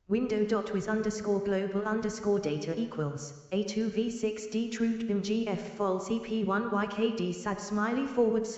Window.wiz underscore global underscore data equals A2V6D TrueDBIM GF fol CP1YKD sad smiley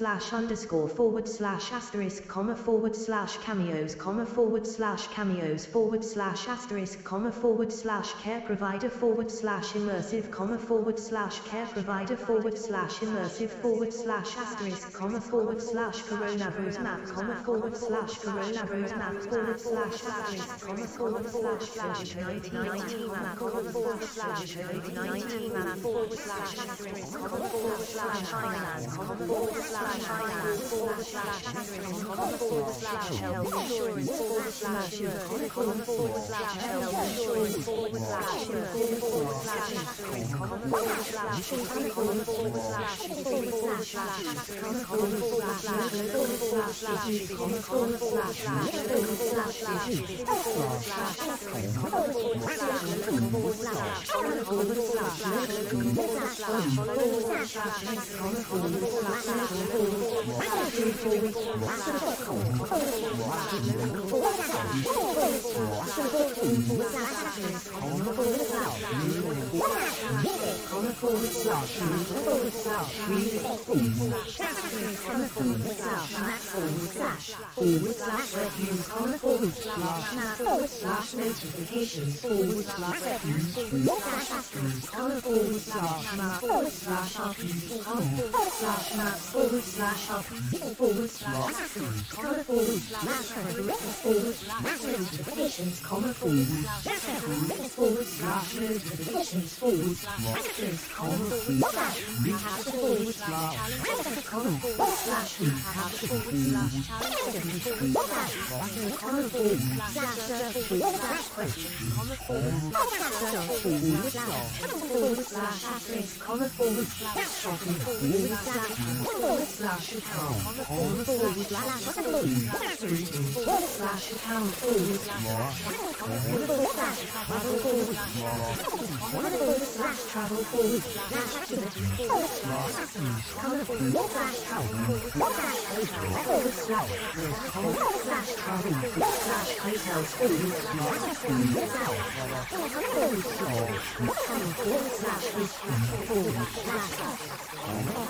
/_ asterisk comma / cameos comma / cameos / asterisk comma / care provider / immersive comma / care provider / immersive / asterisk comma / coronavirus map comma / coronavirus map / asterisk comma / COVID-19 map / COVID-19 map / asterisk comma / finance comma / finance asterisk comma / health insurance / health insurance / asterisk comma / notifications /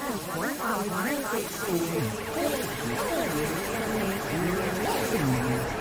travel